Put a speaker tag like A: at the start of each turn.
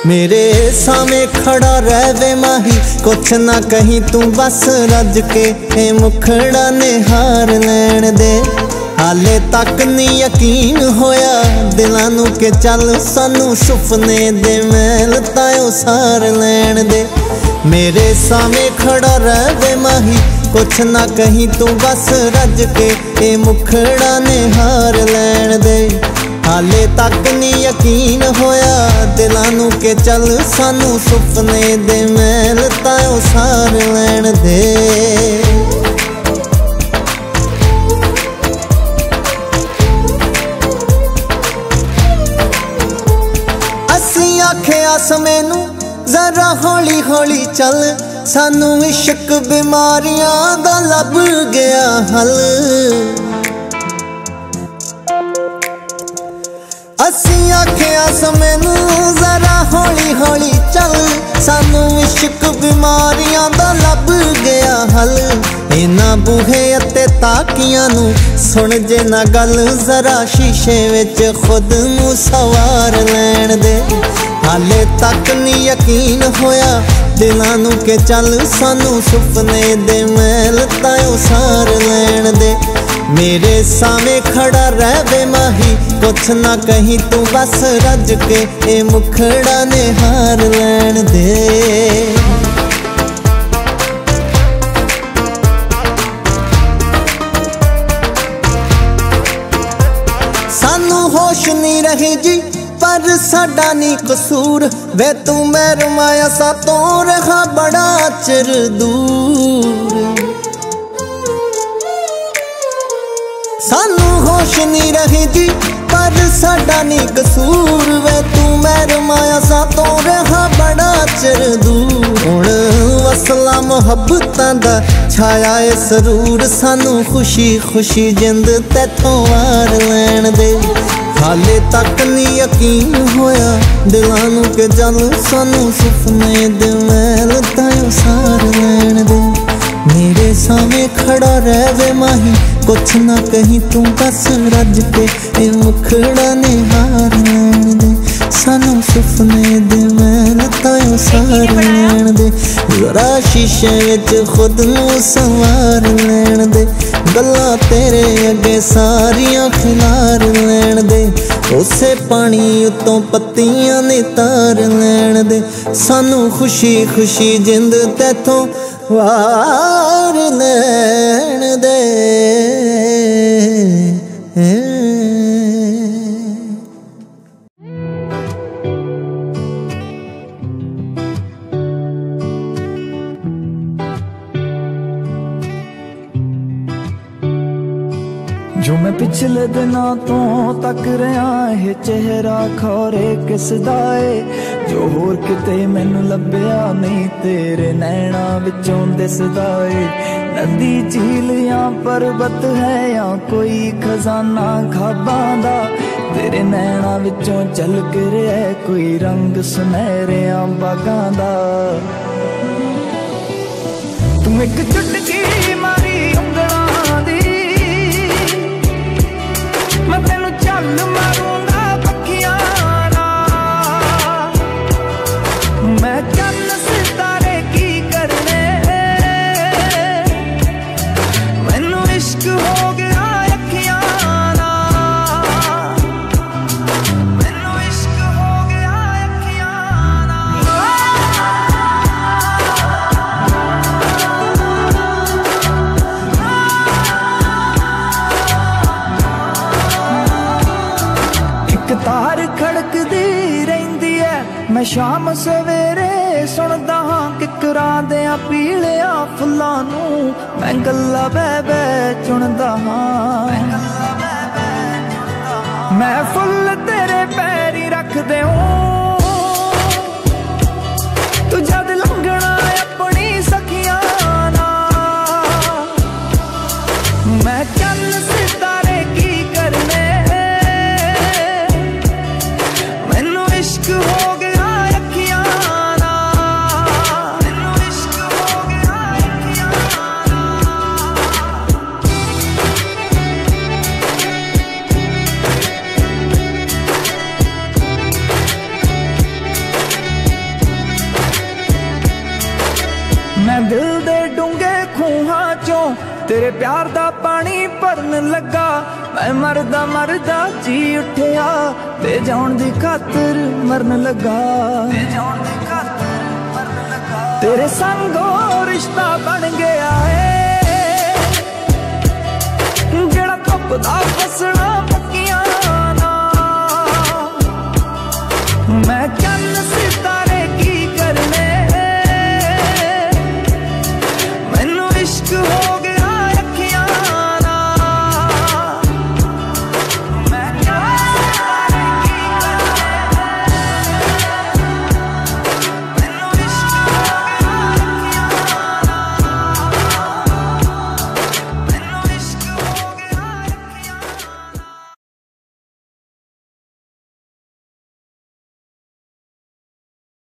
A: मेरे सामने खड़ा रह वे माही, कुछ ना कहीं तू बस रज के ए मुखड़ा ने हार लैन दे। हाले तक नहीं यकीन होया दिलां नू के चल सानू सुपने दे महल तायो सार लैन दे। मेरे सामने खड़ा रह वे माही, कुछ ना कहीं तू बस रज के ए मुखड़ा ने हार लैन दे। हाले तक नहीं यकीन होया दिलां नू के चल सानू सुपने दे महल तायो सार लैन दे। आखिया समैनू जरा हौली हौली चल, सानू इश्क बीमारियां दा लब गया हल। असी आखिया समैनू जरा हौली हौली चल, सानू इश्क बीमारियां दा लब गया हल। इन्हां बूहे अते ताकियां नू सुन जे ना गल, जरा शीशे विच खुद नू सवार लैन दे। हाले तक नहीं यकीन होया दिलां नू के चल सानू सुपने दे महल तायो सार लैन दे। मेरे सामने खड़ा रह वे माही, कुछ ना कहीं तू बस रज के ए मुखड़ा ने हार लैन दे। सानू होश नहीं रही जी पर साडा नी कसूर, वे तू मेर माया सा तो रहा बड़ा चिर दूर। सानू होश नहीं रही जी पर साडा नी कसूर, वे तू मेर माया सा तो रहा बड़ा चिर दूर। हुण वसला मुहब्बतां दा छाया ए सरूर, सानू खुशी खुशी जिंद तैथों वार लैन दे। हाले तक नहीं यकीन होया दिलां नू के जल सानू सुपने दे महल तायो सार लैन दे। मेरे सामने खड़ा रह वे माही, कुछ ना कहीं तू बस रज के ए मुखड़ा ने हार लैन दे। सानू सुपने दे महल तायो सार लैन दे। जरा शीशे विच खुद नू संवार लैन दे। गल्लां तेरे अगे सारियां खिलार लैन दे। उसे पानी उतों पत्तियां ने तार लैन दे। सानू खुशी खुशी जिंद तैथों वार लैन दे।
B: जो मैं पिछले दिनों तो तक रहा है चेहरा खौरे किस दा ए, जो होर किते मैनू लभ्या नहीं तेरे नैना विचों दिसदा ए। नदी झील या पर्वत है या कोई खजाना खाबां दा, तेरे नैना विचों झलक रहा है कोई रंग सुनहरिया बागां दा। तू एक चुटकी मारी उंगलां दी, मैं तेनू चल मारूंगा पखियां नाल। मैं चन्न सितारे की करने, मैनू इश्क हो गया अखियां नाल। मैनू इश्क हो गया अखियां तार खड़कदी रहिंदी है, मैं शाम सवेरे सुनदा हां किकरां देयां पीलिया फुल्लां नू। मैं गल्लां बह बह चुनदा हां, मैं फुल तेरे पैरी रख देऊं। तू जद लंघना अपनी सखियां नाल, मैं चन्न सितारे की करने, इश्क हो गया अखियां नाल। मैनू इश्क हो गया अखियां नाल। तेरे प्यार दा पानी भरन लगा, मैं मरदा मरदा जी उठिया, ते जान दी खातर मरन लगा, तेरे संगो रिश्ता बन गया है।